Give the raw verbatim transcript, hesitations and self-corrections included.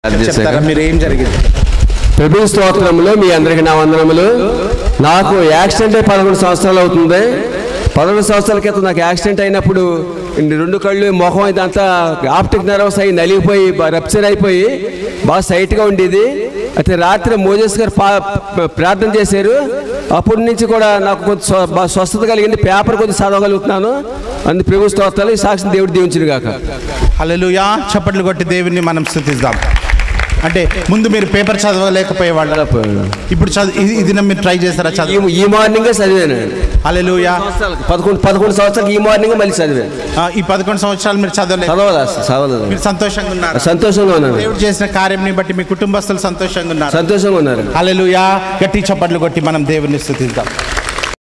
చెప్తారా మీరు ఏం జరిగింది? ప్రభు స్తోత్రములు, మీ అందరికీ నా వందనములు. నాకు యాక్సిడెంట్ అయి పదకొండు సంవత్సరాలు అవుతుంది. పదకొండు సంవత్సరాల క్రితం నాకు యాక్సిడెంట్ అయినప్పుడు రెండు కళ్ళు ముఖం ఇదంతా ఆప్టిక్ నర్వస్ అయ్యి నలిగిపోయి రప్చర్ అయిపోయి బాగా సైట్గా ఉండేది. అయితే రాత్రి మోజెస్ గారు ప్రార్థన చేశారు. అప్పటి నుంచి కూడా నాకు కొంచెం స్వస్థత కలిగింది. పేపర్ కొంచెం చదవగలుగుతున్నాను. అందు ప్రభు స్తోత్రాలు. ఈ సాక్షిని దేవుడు దీవించును గాక. హల్లెలూయా. చప్పట్లు కొట్టి దేవుని మనం స్తుతిద్దాం. అంటే ముందు మీరు పేపర్ చదవలేకపోయేవాళ్ళు, ఇప్పుడు చదువు ఇది మీరు ట్రై చేస్తారా? చదువు ఈ మార్నింగే చదివాను. హల్లెలూయా. పదకొండు పదకొండు సంవత్సరాలు ఈ మార్నింగ్ మళ్ళీ చదివాను. ఈ పదకొండు సంవత్సరాలు మీరు చదవలేదు, చదవలేదు. మీరు సంతోషంగా ఉన్నారు? సంతోషంగా ఉన్నారు. దేవుడు చేసిన కార్యంని బట్టి మీ కుటుంబస్తులు సంతోషంగా ఉన్నారు? సంతోషంగా ఉన్నారు. హల్లెలూయా. గట్టి చప్పట్లు కొట్టి మనం దేవుని స్తుతిద్దాం.